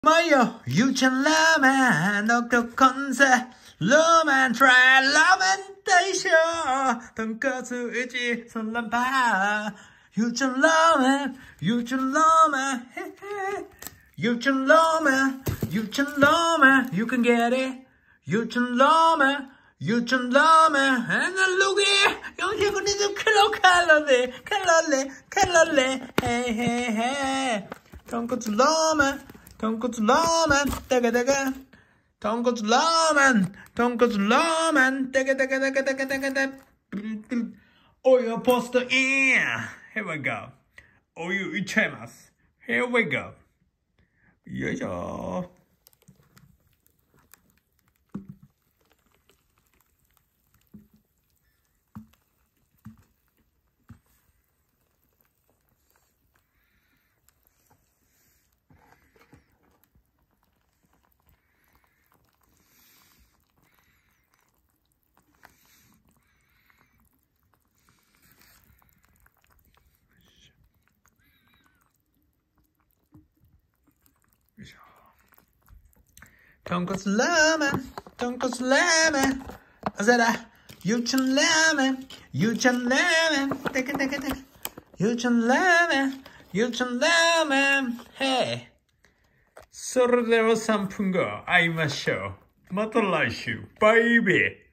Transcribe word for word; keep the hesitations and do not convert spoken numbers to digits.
마요 유천 라멘 녹두 컨셉 로맨 트라이 라멘 대쇼 돈가스 있지 설람파 유천 라멘 유천 라멘 유천 라멘 유천 라멘 you can get it 유천 라멘 유천 라멘 and I look it 영식은 이제 킬로 칼로리 칼로리 칼로리 hey hey hey 돈가스 라멘 돈가스 라멘 따가따가 돈가스 라멘 돈가스 라멘 따가따가따가따가따가 오유 포스터 in here we go 오유 이체마스 here we go 요이죠 돈가스 라멘 돈가스 라멘 어서라 유천 라멘 유천 라멘 따끈따끈따끈 유천 라멘 유천 라멘 헤이それではさんぷんご会いましょうまた来週バイビー